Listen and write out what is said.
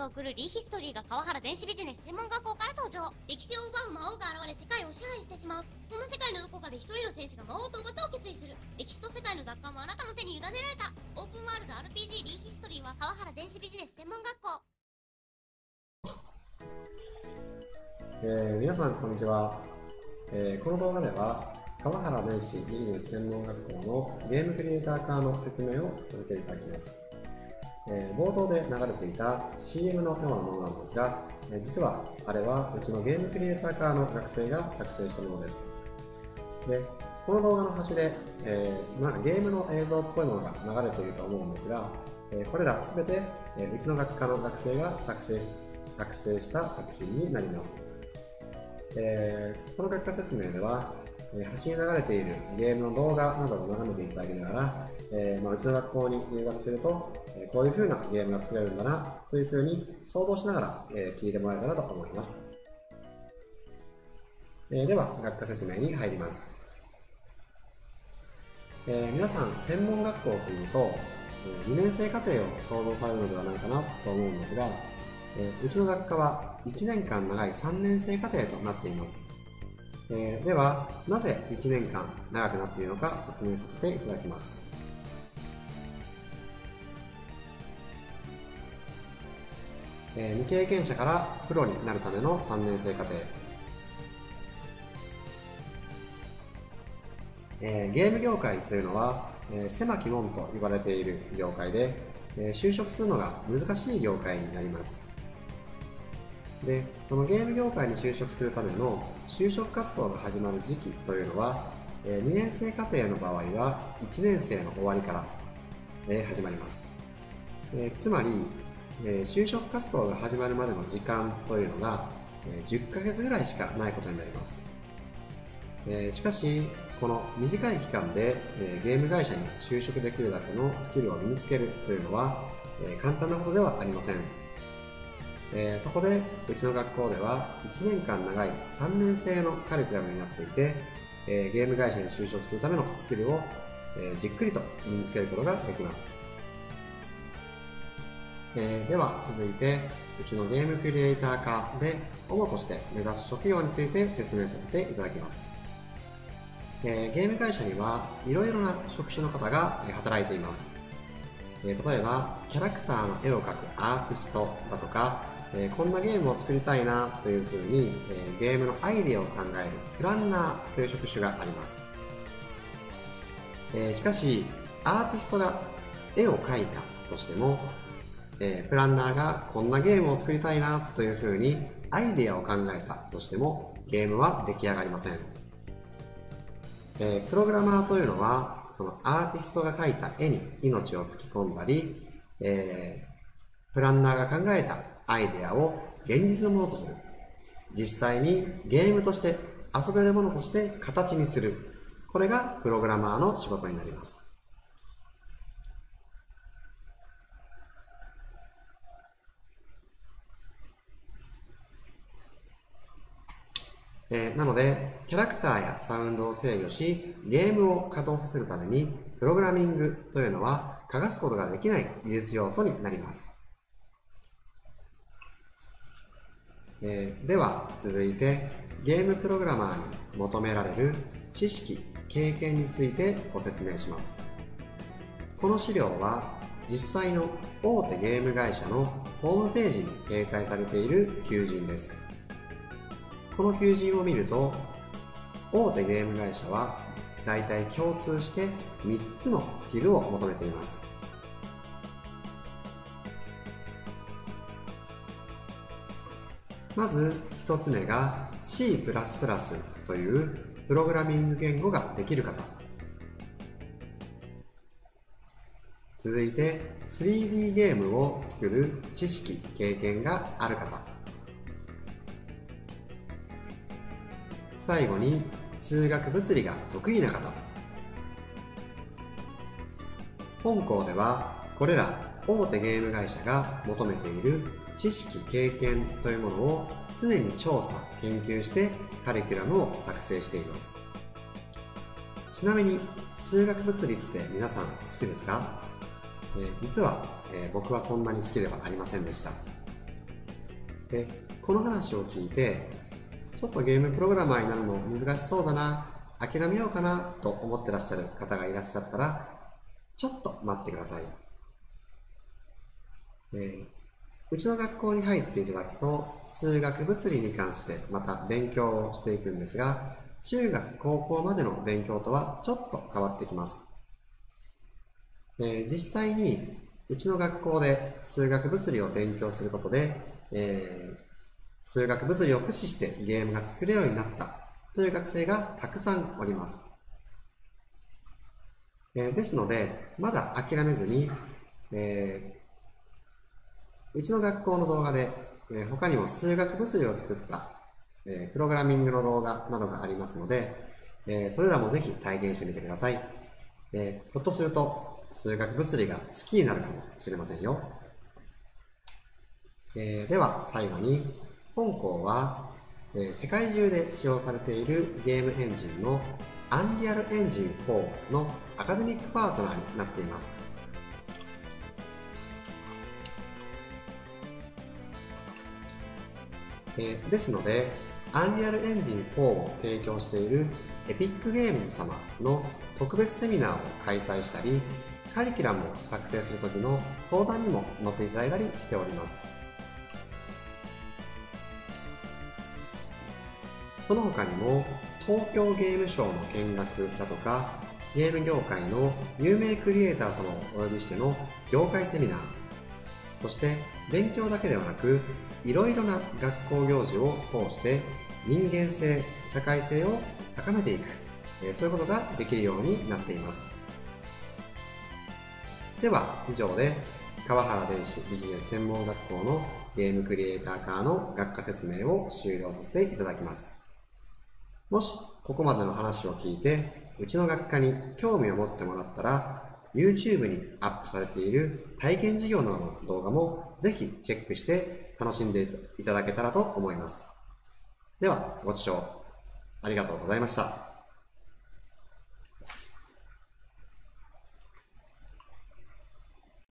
が送るリーヒストリーが川原電子ビジネス専門学校から登場。歴史を奪う魔王が現れ世界を支配してしまう。そんな世界のどこかで一人の戦士が魔王討伐を決意する。歴史と世界の奪還はあなたの手に委ねられた。オープンワールド RPG リーヒストリーは川原電子ビジネス専門学校。 皆さんこんにちは。この動画では川原電子ビジネス専門学校のゲームクリエイター化の説明をさせていただきます。冒頭で流れていた CM のようなものなんですが、実はあれはうちのゲームクリエイター科の学生が作成したものです。で、この動画の端で、なんかゲームの映像っぽいものが流れていると思うんですが、これら全て、うちの学科の学生が作成した作品になります。この学科説明では、端に流れているゲームの動画などを眺めていただきながら、うちの学校に入学すると、こういう風なゲームが作れるんだなという風に想像しながら、聞いてもらえたらと思います。では学科説明に入ります。皆さん専門学校というと、2年生課程を想像されるのではないかなと思うんですが、うちの学科は1年間長い3年生課程となっています。では、なぜ1年間長くなっているのか説明させていただきます。未経験者からプロになるための3年生課程。ゲーム業界というのは、狭き門と言われている業界で、就職するのが難しい業界になります。で、そのゲーム業界に就職するための就職活動が始まる時期というのは、2年生課程の場合は1年生の終わりから、始まります。つまり、就職活動が始まるまでの時間というのが、10ヶ月ぐらいしかないことになります。しかし、この短い期間で、ゲーム会社に就職できるだけのスキルを身につけるというのは、簡単なことではありません。そこでうちの学校では1年間長い3年生のカリキュラムになっていて、ゲーム会社に就職するためのスキルを、じっくりと身につけることができます。では続いてうちのゲームクリエイター科で主として目指す職業について説明させていただきます。ゲーム会社にはいろいろな職種の方が働いています。例えばキャラクターの絵を描くアーティストだとか、こんなゲームを作りたいなというふうに、ゲームのアイデアを考えるプランナーという職種があります。しかしアーティストが絵を描いたとしても、プランナーがこんなゲームを作りたいなというふうにアイデアを考えたとしてもゲームは出来上がりません。プログラマーというのはそのアーティストが描いた絵に命を吹き込んだり、プランナーが考えたアイデアを現実のものとする。実際にゲームとして遊べるものとして形にする。これがプログラマーの仕事になります。なので、キャラクターやサウンドを制御し、ゲームを稼働させるために、プログラミングというのは、剥がすことができない技術要素になります。では、続いて、ゲームプログラマーに求められる知識、経験についてご説明します。この資料は、実際の大手ゲーム会社のホームページに掲載されている求人です。この求人を見ると、大手ゲーム会社は大体共通して3つのスキルを求めています。まず1つ目が C++ というプログラミング言語ができる方。続いて 3D ゲームを作る知識・経験がある方。最後に数学物理が得意な方。本校ではこれら大手ゲーム会社が求めている知識・経験というものを常に調査・研究してカリキュラムを作成しています。ちなみに数学物理って皆さん好きですか？実は、僕はそんなに好きではありませんでした。 で、この話を聞いて、ちょっとゲームプログラマーになるの難しそうだな、諦めようかなと思ってらっしゃる方がいらっしゃったら、ちょっと待ってください。うちの学校に入っていただくと、数学物理に関してまた勉強をしていくんですが、中学高校までの勉強とはちょっと変わってきます。実際にうちの学校で数学物理を勉強することで、数学物理を駆使してゲームが作れるようになったという学生がたくさんおります。ですので、まだ諦めずに、うちの学校の動画で、他にも数学物理を作った、プログラミングの動画などがありますので、それらもぜひ体験してみてください。ひょっとすると数学物理が好きになるかもしれませんよ。では最後に、本校は、世界中で使用されているゲームエンジンのアンリアルエンジン4のアカデミックパートナーになっています。ですので、アンリアルエンジン4を提供しているエピックゲームズ様の特別セミナーを開催したり、カリキュラムを作成するときの相談にも乗っていただいたりしております。その他にも、東京ゲームショウの見学だとか、ゲーム業界の有名クリエイター様をお呼びしての業界セミナー、そして勉強だけではなく、いろいろな学校行事を通して人間性、社会性を高めていく、そういうことができるようになっています。では以上で川原電子ビジネス専門学校のゲームクリエイター科の学科説明を終了させていただきます。もしここまでの話を聞いてうちの学科に興味を持ってもらったら、YouTube にアップされている体験授業などの動画もぜひチェックして楽しんでいただけたらと思います。ではご視聴ありがとうございました。